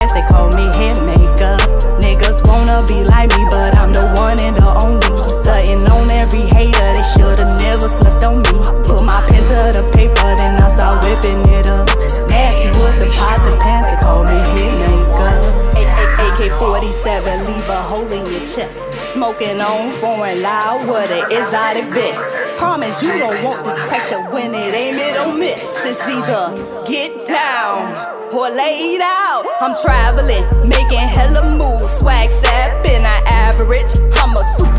They call me hitmaker. Niggas wanna be like me, but I'm the one and the only. Stunting on every hater, they should've never slept on me. Put my pen to the paper, then I start whipping it up. Nasty with the pots and pans, they call me hitmaker. AK-47, leave a hole in your chest. Smoking on foreign loud with an exotic bit. Promise you don't want this pressure. When it aim, it don't miss. It's either get down or laid out. I'm traveling, making hella moves. Swag step in an average. I'm a super